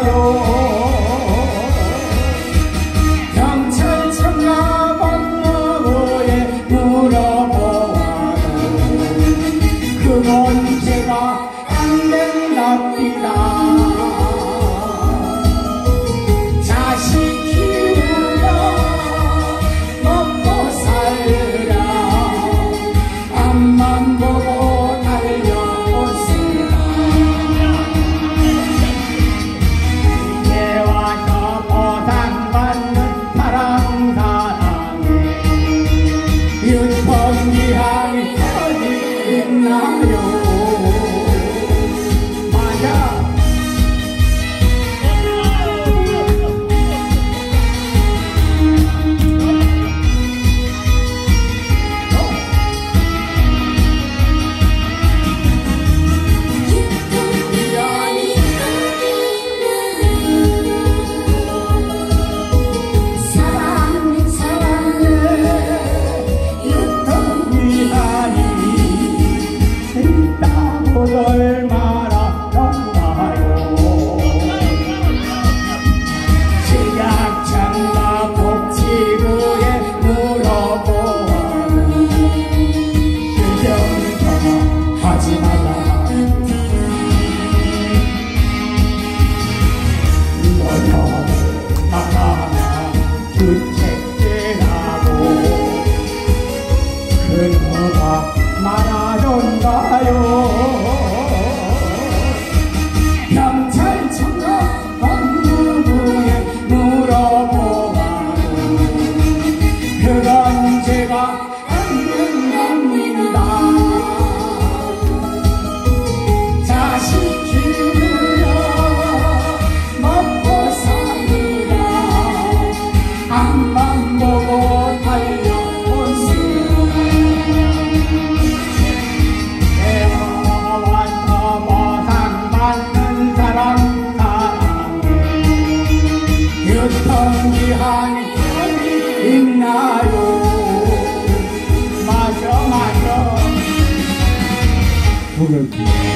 경찰청과 법무부에 물어보아도 그건 제가 안 된답니다. 자식 키우라 먹고 살라 앞만 보고 달려오세요. 이제 와서 보상받는 사랑사랑해 유통기한이 어디 있나요? 얼마나 런가요? 식약청과 복지부에 물어보아도 실정서만 하지 말라. 너는 나가나 주책제라고 그녀가 말하던가요? 경찰청과 법무부에 물어보아도 그건 제가 안 된답니다. 자식 키우라 먹고 사느라 앞만 보고 달려오세요. 내가 와서 보상받는 사랑 유통기한이 어디 있나요? 맞아.